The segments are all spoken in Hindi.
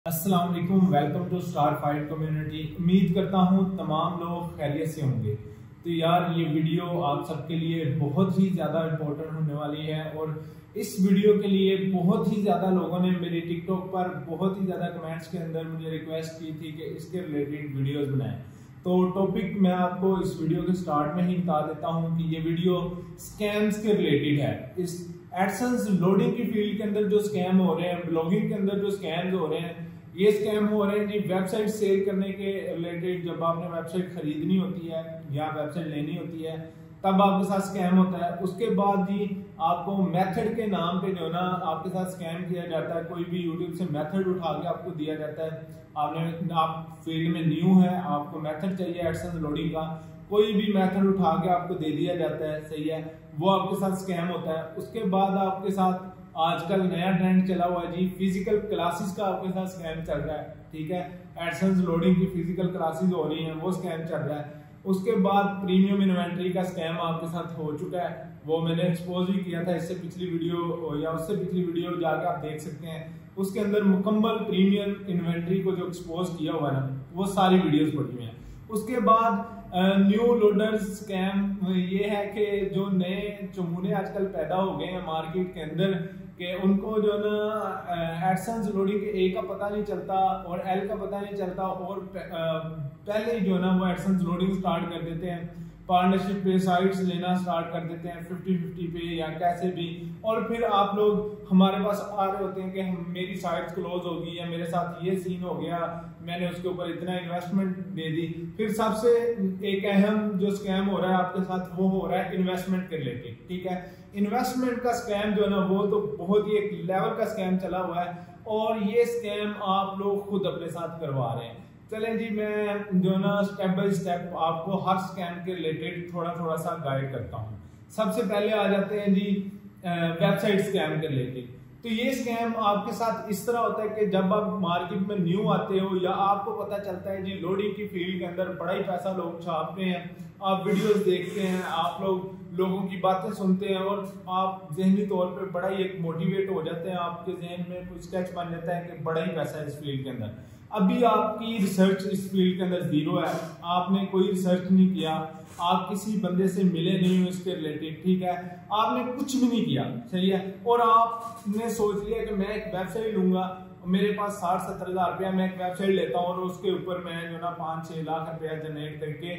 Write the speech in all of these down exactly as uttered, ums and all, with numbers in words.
अस्सलाम वालेकुम, welcome to star fight community. उम्मीद करता हूँ तमाम लोग खैरियत से होंगे। तो यार ये वीडियो आप सबके लिए बहुत ही ज़्यादा इम्पोर्टेंट होने वाली है और इस वीडियो के लिए बहुत ही ज़्यादा लोगों ने मेरे टिकटॉक पर बहुत ही ज़्यादा कमेंट्स के अंदर मुझे रिक्वेस्ट की थी कि इसके रिलेटेड वीडियोस बनाएं। तो टॉपिक मैं आपको इस वीडियो के स्टार्ट में ही बता देता हूँ कि ये वीडियो स्कैम्स के रिलेटेड है। इस एडसेंस लोडिंग की फील्ड के अंदर जो स्कैम हो रहे हैं, ब्लॉगिंग के अंदर जो स्कैम्स हो रहे हैं, ये स्कैम हो रहे हैं जी वेबसाइट सेल करने के रिलेटेड। जब आपने वेबसाइट खरीदनी होती है या वेबसाइट लेनी होती है तब आपके साथ स्कैम होता है। उसके बाद जी आपको मेथड के नाम पे जो ना आपके साथ स्कैम किया जाता है। कोई भी यूट्यूब से मेथड उठा के आपको दिया जाता है। आपने आप फील्ड में न्यू है, आपको मेथड चाहिए एडसेंस लोडिंग का, कोई भी मेथड उठा के आपको दे दिया जाता है, सही है, वो आपके साथ स्कैम होता है। उसके बाद आपके साथ आजकल नया ट्रेंड चला हुआ है जी फिजिकल क्लासेस का आपके साथ स्कैम चल रहा है, ठीक है। एडसेंस लोडिंग की फिजिकल क्लासेस हो रही हैं, वो स्कैम चल रहा है। उसके बाद प्रीमियम इन्वेंट्री का स्कैम आपके साथ हो चुका है, वो मैंने एक्सपोज भी किया था इससे पिछली वीडियो या उससे पिछली वीडियो जाके आप देख सकते हैं। उसके अंदर मुकम्मल प्रीमियम इन्वेंट्री को जो एक्सपोज किया हुआ है ना, वो सारी वीडियोस पड़ी हुई हैं। उसके बाद न्यू लोडर्स स्कैम ये है कि जो नए चमूने आजकल पैदा हो गए हैं मार्केट के अंदर कि उनको जो ना एडसेंस लोडिंग के ए का पता नहीं चलता और एल का पता नहीं चलता और पहले ही जो ना वो एडसेंस लोडिंग स्टार्ट कर देते हैं, पार्टनरशिप पे साइट्स लेना स्टार्ट कर देते हैं फिफ्टी फिफ्टी पे या कैसे भी। और फिर आप लोग हमारे पास आ रहे होते हैं कि हम मेरी साइट्स क्लोज होगी या मेरे साथ ये सीन हो गया, मैंने उसके ऊपर इतना इन्वेस्टमेंट दे दी। फिर सबसे एक अहम जो स्कैम हो रहा है आपके साथ वो हो रहा है इन्वेस्टमेंट के रिलेटेड, ठीक है। इन्वेस्टमेंट का स्कैम जो है ना वो तो बहुत ही एक लेवल का स्कैम चला हुआ है और ये स्कैम आप लोग खुद अपने साथ करवा रहे हैं। चलें जी, मैं जो ना स्टेप बाय स्टेप आपको हर स्कैम के रिलेटेड थोड़ा थोड़ा सा गाइड करता हूँ। सबसे पहले आ जाते हैं जी वेबसाइट स्कैम के रिलेटेड। तो ये स्कैम आपके साथ इस तरह होता है कि जब आप मार्केट में न्यू आते हो या आपको पता चलता है जी लोडिंग की फील्ड के अंदर बड़ा ही पैसा लोग छापते हैं, आप वीडियोस देखते हैं, आप लोग लोगों की बातें सुनते हैं और आप जहनी तौर पे बड़ा ही एक मोटिवेट हो जाते हैं। आपके जहन में कुछ स्केच बन जाता है कि बड़ा ही पैसा है इस फील्ड के अंदर। अभी आपकी रिसर्च इस फील्ड के अंदर जीरो है, आपने कोई रिसर्च नहीं किया, आप किसी बंदे से मिले नहीं हो इसके रिलेटेड, ठीक है, आपने कुछ भी नहीं किया, सही है, और आपने सोच लिया कि मैं एक वेबसाइट लूंगा, मेरे पास साठ सत्तर हजार रुपया, मैं एक वेबसाइट लेता हूँ और उसके ऊपर मैं जो ना पाँच छः लाख रुपया जनरेट करके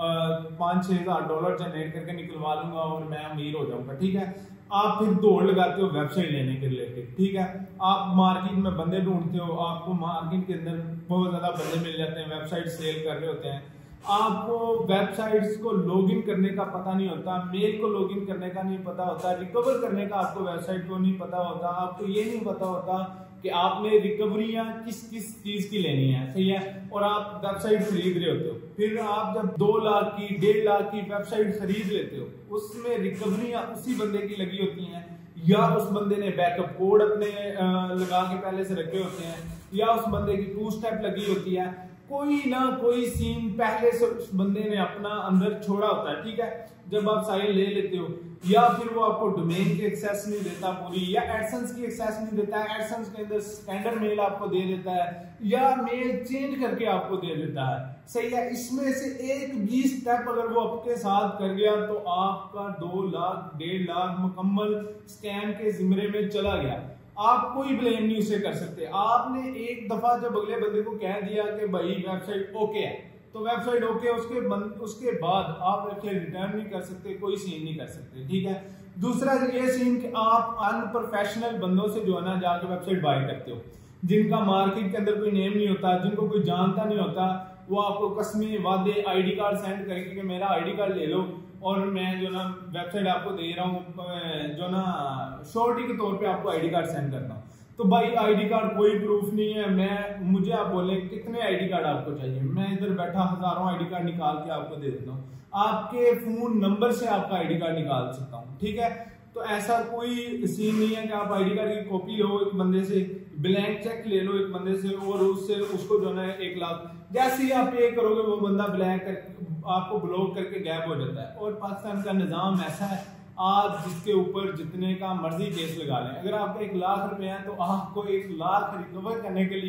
पाँच छः हजार डॉलर जनरेट करके निकलवा लूंगा और मैं अमीर हो जाऊंगा, ठीक है। आप फिर दौड़ लगाते हो वेबसाइट लेने के रिलेटेड, ठीक है। आप मार्केट में बंदे ढूंढते हो, आपको मार्केट के अंदर बहुत ज्यादा बंदे मिल जाते हैं, वेबसाइट सेल कर रहे होते हैं। आपको वेबसाइट्स को लॉगिन करने का पता नहीं होता, मेल को लॉगिन करने का नहीं पता होता, रिकवर करने का आपको वेबसाइट को नहीं पता होता, आपको ये नहीं पता होता कि आपने रिकवरियां किस किस चीज की लेनी है, सही है, और आप वेबसाइट खरीद रहे होते हो। फिर आप जब दो लाख की डेढ़ लाख की वेबसाइट खरीद लेते हो, उसमें रिकवरियां उसी बंदे की लगी होती हैं या उस बंदे ने बैकअप कोड अपने लगा के पहले से रखे होते हैं या उस बंदे की टू स्टेप लगी होती है, कोई ना कोई सीन पहले से उस बंदे ने अपना अंदर छोड़ा होता है, ठीक है। जब आप साइट ले लेते हो या फिर वो आपको डोमेन की एक्सेस नहीं देता पूरी, या एडसेंस की एक्सेस नहीं देता है, एडसेंस के अंदर स्टैंडर्ड मेल आपको दे देता है या मेल चेंज करके आपको दे देता है, सही है। इसमें से एक भी स्टेप अगर वो आपके साथ कर गया तो आपका दो लाख डेढ़ लाख मुकम्मल स्कैम के जिम्मे में चला गया। आप कोई ब्लेम नहीं उसे कर सकते। आपने एक दफा जब अगले बंदे को कह दिया कि भाई वेबसाइट ओके है तो वेबसाइट ओके, उसके बंद, उसके बाद आप वेबसाइट रिटर्न नहीं कर सकते, कोई सीन नहीं कर सकते, ठीक है। दूसरा ये सीन कि आप अनप्रोफेशनल बंदों से जो है ना जाके वेबसाइट बाय करते हो, जिनका मार्केट के अंदर कोई नेम नहीं होता, जिनको कोई जानता नहीं होता, वो आपको कसमें वादे आईडी कार्ड सेंड करके कि मेरा आईडी कार्ड ले लो और मैं जो ना वेबसाइट आपको दे रहा हूँ, जो ना श्योरिटी के तौर पे आपको आईडी कार्ड सेंड करता हूँ। तो भाई आईडी कार्ड कोई प्रूफ नहीं है, मैं मुझे आप बोले कितने आईडी कार्ड आपको चाहिए, मैं इधर बैठा हजारों आईडी कार्ड निकाल के आपको दे देता हूँ, आपके फोन नंबर से आपका आईडी कार्ड निकाल सकता हूँ, ठीक है। तो ऐसा कोई सीन नहीं है कि आप आईडी कार्ड की कॉपी लो एक बंदे से, ब्लैंक चेक ले लो एक बंदे से और उससे उसको जो है एक लाख, जैसे ही आप पे करोगे वो बंदा ब्लैंक आपको ब्लॉक करके गैप हो जाता है। और पाकिस्तान का निज़ाम ऐसा है, आप जिसके ऊपर जितने का मर्जी केस लगा लें, अगर आपका एक लाख रुपए है तो आपको एक लाख रिकवर करने के लिए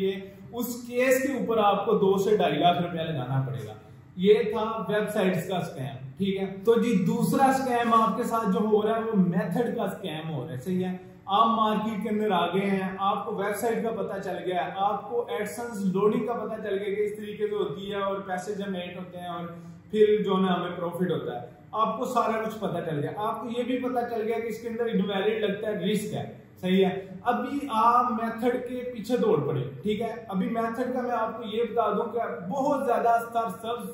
उस केस के ऊपर आपको दो से ढाई लाख रुपया लगाना पड़ेगा। ये था वेबसाइट्स का स्कैम, ठीक है। तो जी दूसरा स्कैम आपके साथ जो हो रहा है वो मेथड का स्कैम हो रहा है, सही है। आप मार्केट के अंदर आ गए हैं, आपको वेबसाइट का पता चल गया है, आपको एडसेंस लोडिंग का पता चल गया कि इस तरीके से होती है और पैसे जनरेट होते हैं और फिर जो ना हमें प्रॉफिट होता है, आपको सारा कुछ पता चल गया। आपको ये भी पता चल गया कि इसके अंदर इनवैलिड लगता है, रिस्क है, सही है। अभी आप मेथड के पीछे दौड़ पड़े, ठीक है। अभी मेथड का मैं आपको ये बता दूं कि बहुत ज्यादा सरसब्ज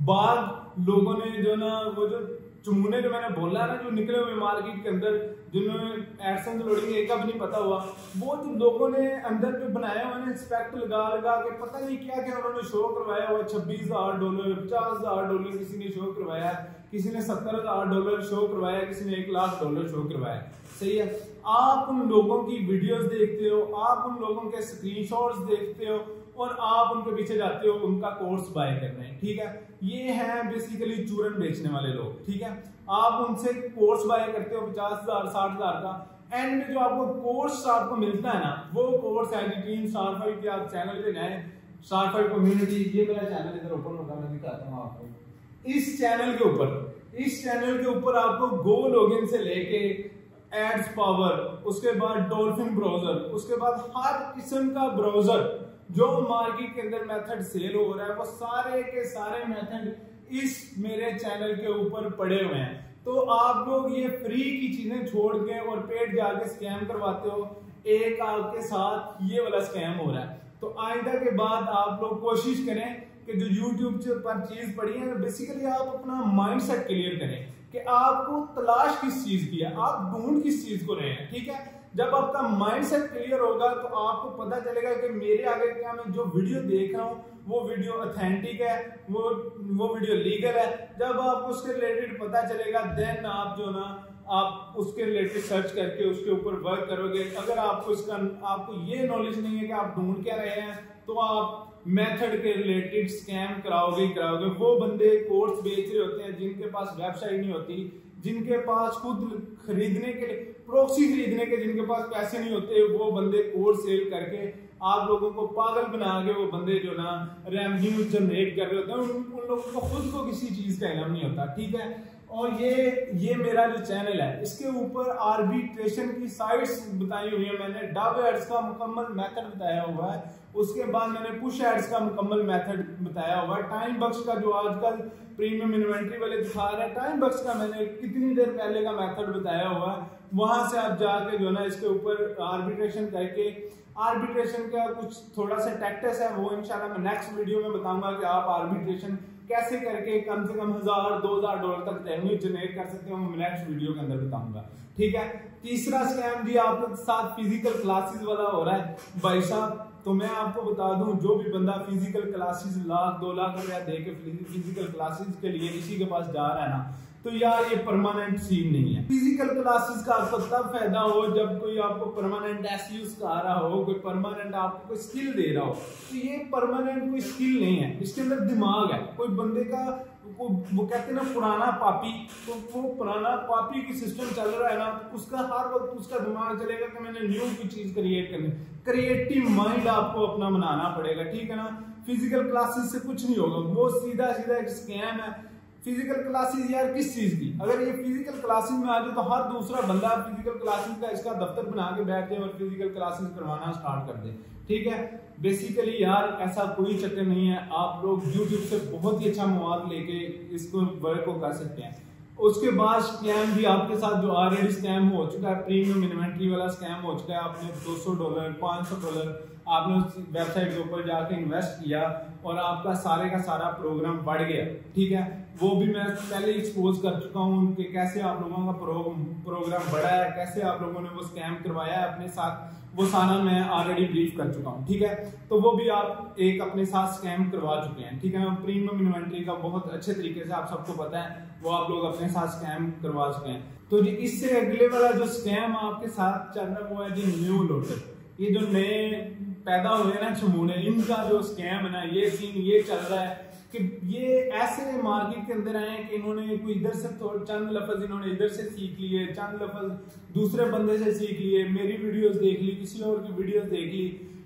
बाग लोगों ने जो ना वो जो चुमुने जो मैंने बोला ना जो निकले हुए मार्केट के अंदर जिन्होंने एडसेंस लोडिंग एक का भी नहीं पता हुआ, वो जो लोगों ने अंदर जो बनाया उन्होंने स्पेक्ट लगा लगा के पता नहीं क्या क्या उन्होंने शो करवाया हुआ, छब्बीस हजार डॉलर, पचास हजार डॉलर किसी ने शो करवाया, किसी ने सत्तर हजार डॉलर शो करवाया, किसी ने एक लाख डॉलर शो करवाया, सही है। आप उन लोगों की वीडियोस देखते हो, आप उन लोगों के स्क्रीनशॉट्स देखते हो और आप उनके पीछे जाते हो उनका कोर्स बाय करने, ठीक है। ये है बेसिकली चूरन बेचने वाले लोग, ठीक है। आप उनसे कोर्स बाय करते हो पचास हजार साठ हजार का, एंड में जो आपको कोर्स आपको मिलता है ना वो कोर्स एडिटिंग स्टार फाइव के आप चैनल पे जाए, स्टार फाइव कम्युनिटी, ये मेरा चैनल इधर ओपन होगा, मैं दिखाता हूँ आपको। इस चैनल के ऊपर इस चैनल के ऊपर आपको गो लॉगिन से लेके एड्स पावर, उसके बाद डॉल्फिन ब्राउजर, उसके बाद हर किस्म का ब्राउजर जो मार्केट के अंदर मेथड सेल हो रहा है वो सारे के सारे मेथड इस मेरे चैनल के ऊपर पड़े हुए हैं। तो आप लोग ये फ्री की चीजें छोड़ के और पेड जाके स्कैम करवाते हो, एक आपके साथ ये वाला स्कैम हो रहा है। तो आइंदा के बाद आप लोग कोशिश करें कि जो यूट्यूब पर चीज पड़ी है बेसिकली आप अपना माइंडसेट क्लियर करें कि आपको तलाश किस चीज की है, आप ढूंढ किस चीज को रहे हैं, ठीक है। जब आपका माइंडसेट क्लियर होगा तो आपको पता चलेगा कि मेरे आगे क्या मैं जो वीडियो देख रहा हूँ वो वीडियो ऑथेंटिक है, वो वो वीडियो लीगल है। जब आपको उसके रिलेटेड पता चलेगा देन आप जो ना आप उसके रिलेटेड सर्च करके उसके ऊपर वर्क करोगे। अगर आपको इसका आपको ये नॉलेज नहीं है कि आप ढूंढ क्या रहे हैं तो आप मेथड के रिलेटेड स्कैम कराओगे कराओगे। वो बंदे कोर्स बेच रहे होते हैं जिनके पास वेबसाइट नहीं होती, जिनके पास खुद खरीदने के लिए प्रॉक्सी खरीदने के जिनके पास पैसे नहीं होते, वो बंदे कोर्स सेल करके आप लोगों को पागल बना के वो बंदे जो ना रेवेन्यू जनरेट कर रहे होते हैं, उन, उन लोगों को खुद को किसी चीज का इल्म नहीं होता, ठीक है। और ये ये मेरा जो चैनल है इसके ऊपर आर्बिट्रेशन की साइट्स बताई हुई है मैंने, डब एड्स का मुकम्मल मेथड बताया हुआ है, उसके बाद मैंने पुश एड्स का मुकम्मल मेथड बताया हुआ है, टाइम बक्स का जो आजकल प्रीमियम इन्वेंट्री वाले दिखा रहे हैं टाइम बक्स का मैंने कितनी देर पहले का मेथड बताया हुआ है। वहां से आप जाके जो ना इसके ऊपर आर्बिट्रेशन करके, आर्बिट्रेशन का कुछ थोड़ा सा टैक्टिक्स है वो इंशाल्लाह मैं नेक्स्ट वीडियो में बताऊंगा कि आप आर्बिट्रेशन कैसे करके कम से कम हजार दो हजार डॉलर तक रेवेन्यू जनरेट कर सकते हो, मैं नेक्स्ट वीडियो के अंदर बताऊंगा, ठीक है। तीसरा स्कैम जी आपके साथ फिजिकल क्लासेस वाला हो रहा है भाई साहब। तो मैं आपको बता दूं जो भी बंदा फिजिकल क्लासेस लाख दो लाख रुपया दे के फिजिकल क्लासेस के लिए किसी के पास जा रहा है ना, तो यार ये परमानेंट सीन नहीं है। फिजिकल क्लासेस का आपको तब फायदा हो जब कोई आपको परमानेंट एसयू सिखा रहा हो, कोई परमानेंट आपको कोई स्किल दे रहा हो। तो ये परमानेंट कोई स्किल नहीं है, इसके अंदर दिमाग है। कोई बंदे का वो, वो कहते हैं ना पुराना पापी, तो वो पुराना पापी की सिस्टम चल रहा है ना, तो उसका हर वक्त उसका दिमाग चलेगा कि मैंने न्यू कोई चीज क्रिएट करनी। क्रिएटिव माइंड आपको अपना बनाना पड़ेगा, ठीक है ना। फिजिकल क्लासेस से कुछ नहीं होगा, वो सीधा सीधा एक स्कैम है। फिजिकल क्लासेस यार किस चीज की, अगर ये फिजिकल क्लासेस में आ जाए तो हर दूसरा बंदा फिजिकल क्लासेस का इसका दफ्तर बना के बैठ जाए और फिजिकल क्लासेस करवाना स्टार्ट कर दे, ठीक है। बेसिकली यार ऐसा कोई चक्कर नहीं है, आप लोग यूट्यूब से बहुत ही अच्छा मवाद लेके इसको वर्क को कर सकते हैं। उसके बाद स्कैम भी आपके साथ जो ऑलरेडी स्कैम हो चुका है, प्रीमियम इन्वेंट्री वाला स्कैम हो चुका है। आपने दो सौ डॉलर पाँच सौ डॉलर आपने उस वेबसाइट के ऊपर जाके इन्वेस्ट किया और आपका सारे का सारा प्रोग्राम बढ़ गया, ठीक है। वो भी मैं पहले एक्सपोज कर चुका हूँ कि कैसे आप लोगों का प्रो, प्रोग्राम बढ़ा है, कैसे आप लोगों ने वो स्कैम करवाया है अपने साथ, वो सारा मैं ऑलरेडी ब्रीफ कर चुका हूँ, ठीक है। तो वो भी आप एक अपने साथ स्कैम करवा चुके हैं, ठीक है। प्रीमियम इन्वेंट्री का बहुत अच्छे तरीके से आप सबको पता है, वो आप लोग अपने साथ स्कैम करवा चुके हैं। तो जी इससे अगले वाला जो स्कैम आपके साथ चल रहा है वो है जी न्यू लोटर। ये जो नए पैदा हुए ना चमूने, इनका जो स्कैम है ना, ये सीन ये चल रहा है कि ये ऐसे मार्केट के अंदर आए कि इन्होंने कोई इधर से चंद लफ्ज इन्होंने इधर से सीख लिए, चंद लफ्ज दूसरे बंदे से सीख लिए, मेरी वीडियोस देख ली, किसी और की वीडियोस देख ली,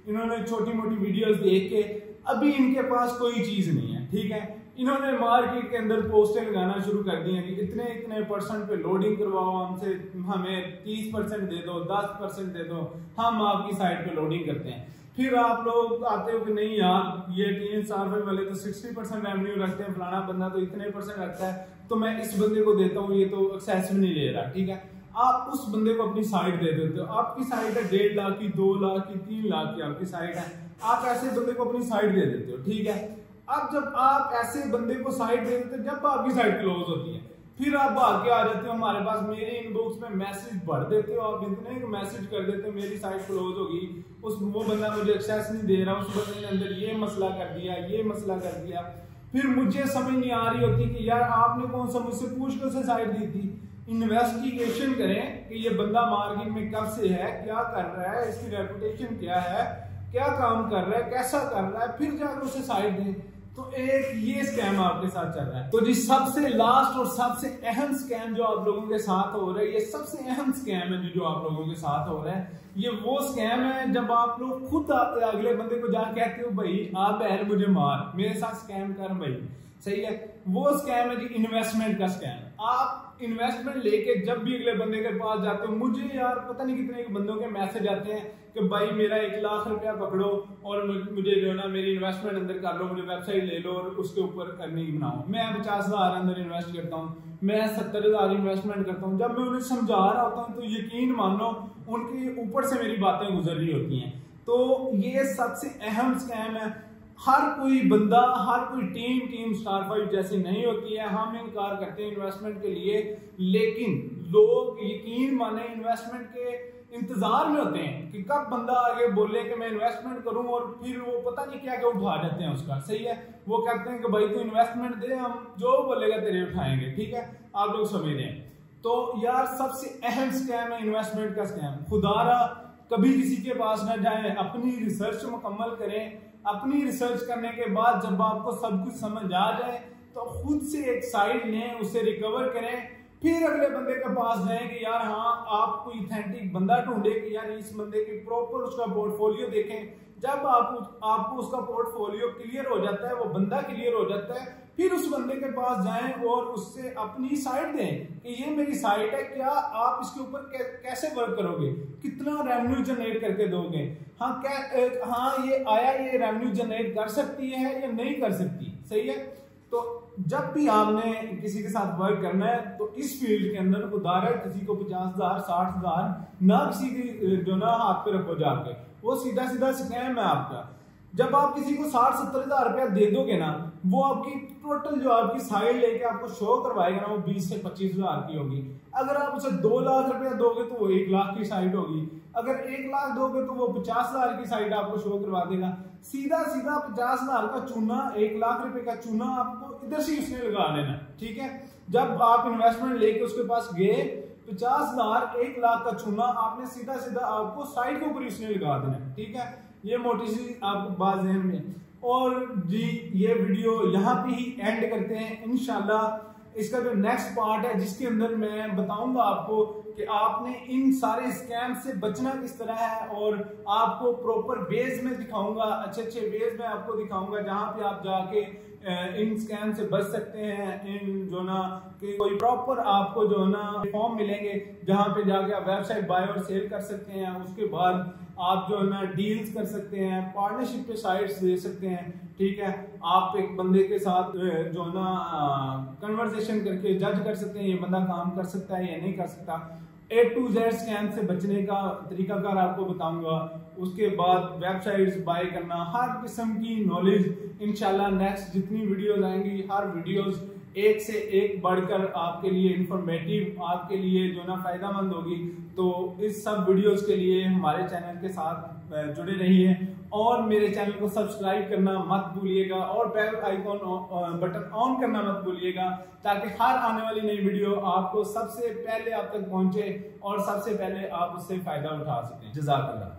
इन्होंने छोटी मोटी वीडियोस देख के अभी इनके पास कोई चीज नहीं है, ठीक है। इन्होंने मार्केट के अंदर पोस्टर लगाना शुरू कर दिए कि इतने इतने परसेंट पे लोडिंग करवाओ हमसे, हमें तीस परसेंट दे दो, दस परसेंट दे दो, हम आपकी साइट पे लोडिंग करते हैं। फिर आप लोग आते हो कि नहीं यार ये टीन स्टार फाइव वाले तो साठ परसेंट रेवेन्यू रखते हैं, फलाना बंदा तो इतने परसेंट रखता है, तो मैं इस बंदे को देता हूँ, ये तो एक्सेस भी नहीं ले रहा, ठीक है। आप उस बंदे को अपनी साइट दे देते हो, आपकी साइट है डेढ़ लाख की, दो लाख की, तीन लाख की आपकी साइट है, आप ऐसे बंदे को अपनी साइट दे देते हो, ठीक है। अब जब आप ऐसे बंदे को साइट दे देते हो, जब आपकी साइट क्लोज होती है, फिर आप भाग के आ जाते हो हमारे पास, मेरे इनबॉक्स में मैसेज भर देते हो, आप इतने मैसेज कर देते हो मेरी साइट क्लोज होगी, उस वो बंदा मुझे एक्सेस नहीं दे रहा, उस बंदे ने अंदर ये मसला कर दिया, ये मसला कर दिया। फिर मुझे समझ नहीं आ रही होती कि यार आपने कौन सा मुझसे पूछ के उसे साइट दी थी। इन्वेस्टिगेशन करें कि ये बंदा मार्केट में कब से है, क्या कर रहा है, इसकी रेपुटेशन क्या है, क्या काम कर रहा है, कैसा कर रहा है, फिर जाकर उसे साइट दें। तो एक ये स्कैम आपके साथ चल रहा है। तो जी सबसे लास्ट और सबसे अहम स्कैम जो आप लोगों के साथ हो रहा है, ये सबसे अहम स्कैम है जो आप लोगों के साथ हो रहा है, ये वो स्कैम है जब आप लोग खुद अगले बंदे को जाकर कहते हो भाई आप बहन मुझे मार, मेरे साथ स्कैम कर भाई, सही है। वो स्कैम है जी इन्वेस्टमेंट का स्कैम। आप इन्वेस्टमेंट लेके जब भी अगले बंदे के पास जाते हो, मुझे यार पता नहीं कितने बंदों के मैसेज आते हैं कि भाई मेरा एक लाख रुपया पकड़ो और मुझे जो है ना मेरी इन्वेस्टमेंट अंदर कर लो, मुझे वेबसाइट ले लो और उसके ऊपर अर्निंग बनाओ। मैं पचास हजार अंदर इन्वेस्ट करता हूँ, मैं सत्तर हजार इन्वेस्टमेंट करता हूँ। जब मैं उन्हें समझा रहा होता हूँ तो यकीन मानो उनके ऊपर से मेरी बातें गुजर रही होती हैं। तो ये सबसे अहम स्कैम है। हर कोई बंदा, हर कोई टीम टीम स्टार फाइव जैसी नहीं होती है। हम इनकार करते हैं इन्वेस्टमेंट के लिए, लेकिन लोग यकीन माने इन्वेस्टमेंट के इंतजार में होते हैं कि कब बंदा आगे बोले कि मैं इन्वेस्टमेंट करूं, और फिर वो पता नहीं क्या क्या उठा जाते हैं उसका, सही है। वो कहते हैं कि भाई तू इन्वेस्टमेंट दे, हम जो बोलेगा तेरे उठाएंगे, ठीक है। आप लोग समझ रहे हैं। तो यार सबसे अहम स्कैम है इन्वेस्टमेंट का स्कैम। खुदारा कभी किसी के पास ना जाए, अपनी रिसर्च मुकम्मल करें। अपनी रिसर्च करने के बाद जब आपको सब कुछ समझ आ जाए तो खुद से एक साइट लें, उसे रिकवर करें, फिर अगले बंदे के पास जाएं कि यार हाँ आप कोई ऑथेंटिक बंदा ढूंढे कि यार इस बंदे की प्रॉपर उसका पोर्टफोलियो देखें। जब आप आपको उसका पोर्टफोलियो क्लियर हो जाता है, वो बंदा क्लियर हो जाता है, फिर उस बंदे के पास जाएं और उससे अपनी साइट दें कि ये मेरी साइट है, क्या आप इसके ऊपर कैसे वर्क करोगे, कितना रेवेन्यू जनरेट करके दोगे, हाँ क्या हाँ ये आया ये रेवेन्यू जनरेट कर सकती है या नहीं कर सकती, सही है। तो जब भी आपने किसी के साथ वर्क करना है तो इस फील्ड के अंदर उदाहरण किसी को पचास हजार साठ हजार ना किसी की जो ना हाथ पे रखो जाके, वो सीधा सीधा स्कैम है आपका। जब आप किसी को साठ सत्तर हजार रुपया दे दोगे ना, वो आपकी टोटल जो आपकी साइट लेके आपको शो करवाएगा ना, वो बीस से पच्चीस हजार की होगी। अगर आप उसे दो लाख रुपया दोगे तो वो एक लाख की साइट होगी। अगर एक लाख दोगे तो वो पचास हजार की साइट आपको शो करवा देगा। सीधा सीधा पचास हजार का चूना, एक लाख रुपए का चूना आपको इधर से इसने लगा लेना, ठीक है। जब आप इन्वेस्टमेंट लेके उसके पास गए, पचास हजार एक लाख का चूना आपने सीधा सीधा आपको साइट के ऊपर इसने लगा देना, ठीक है। ये मोटी सी आपको बात ज़हन में। और जी ये वीडियो यहाँ पे ही एंड करते हैं। इंशाल्लाह इसका जो नेक्स्ट पार्ट है जिसके अंदर मैं बताऊंगा आपको कि आपने इन सारे स्कैम से बचना किस तरह है, और आपको प्रॉपर वेज में दिखाऊंगा, अच्छे अच्छे वेज में आपको दिखाऊंगा जहां पे आप जाके इन स्कैम से बच सकते हैं। इन जो ना कि कोई प्रॉपर आपको जो ना फॉर्म मिलेंगे जहां पे जाके आप वेबसाइट बाय और सेल कर सकते हैं। उसके बाद आप जो है ना डील्स कर सकते हैं, पार्टनरशिप पे साइट्स दे सकते हैं, ठीक है। आप एक बंदे के साथ जो ना कन्वर्सेशन करके जज कर सकते हैं ये बंदा काम कर सकता है या नहीं कर सकता। ए टू जेड स्कैम से बचने का तरीकाकार आपको बताऊंगा। उसके बाद वेबसाइट्स बाय करना, हर किस्म की नॉलेज इंशाल्लाह नेक्स्ट जितनी वीडियोस आएंगी, हर वीडियोस एक से एक बढ़कर आपके लिए इंफॉर्मेटिव, आपके लिए जो ना फायदेमंद होगी। तो इस सब वीडियोस के लिए हमारे चैनल के साथ जुड़े रहिए और मेरे चैनल को सब्सक्राइब करना मत भूलिएगा और बेल आइकॉन बटन ऑन करना मत भूलिएगा, ताकि हर आने वाली नई वीडियो आपको सबसे पहले आप तक पहुंचे और सबसे पहले आप उससे फायदा उठा सकें। जज़ाकल्लाह।